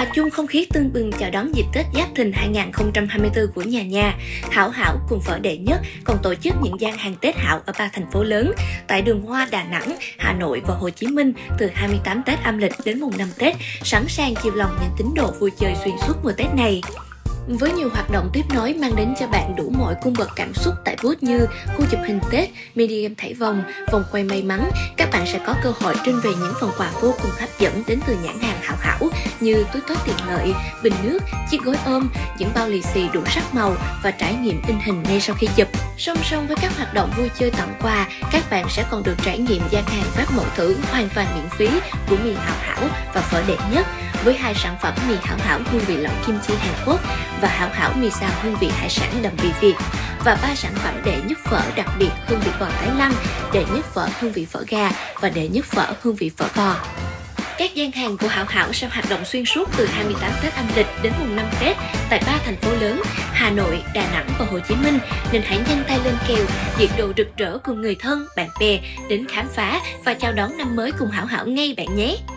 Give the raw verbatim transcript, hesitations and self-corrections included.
chung không khí tưng bừng chào đón dịp Tết Giáp Thìn hai không hai tư của nhà nhà, Hảo Hảo cùng phở đệ nhất còn tổ chức những gian hàng Tết Hảo ở ba thành phố lớn tại đường Hoa Đà Nẵng, Hà Nội và Hồ Chí Minh từ hai mươi tám Tết âm lịch đến mùng năm Tết, sẵn sàng chiều lòng những tín đồ vui chơi xuyên suốt mùa Tết này. Với nhiều hoạt động tiếp nối mang đến cho bạn đủ mọi cung bậc cảm xúc tại booth như khu chụp hình Tết, mini game thảy vòng, vòng quay may mắn, các bạn sẽ có cơ hội trưng về những phần quà vô cùng hấp dẫn đến từ nhãn hàng Hảo Hảo như túi toát tiện lợi, bình nước, chiếc gối ôm, những bao lì xì đủ sắc màu và trải nghiệm in hình ngay sau khi chụp. Song song với các hoạt động vui chơi tặng quà, các bạn sẽ còn được trải nghiệm gian hàng phát mẫu thử hoàn toàn miễn phí của mì Hảo Hảo và phở đệ nhất với hai sản phẩm mì Hảo Hảo hương vị lẩu kim chi Hàn Quốc và Hảo Hảo mì xào hương vị hải sản đậm vị Việt và ba sản phẩm đệ nhất phở đặc biệt hương vị bò Thái Lan, đệ nhất phở hương vị phở gà và đệ nhất phở hương vị phở bò. Các gian hàng của Hảo Hảo sẽ hoạt động xuyên suốt từ hai mươi tám Tết âm lịch đến mùng năm Tết tại ba thành phố lớn Hà Nội, Đà Nẵng và Hồ Chí Minh, nên hãy nhanh tay lên kèo, diện đồ rực rỡ cùng người thân, bạn bè đến khám phá và chào đón năm mới cùng Hảo Hảo ngay bạn nhé!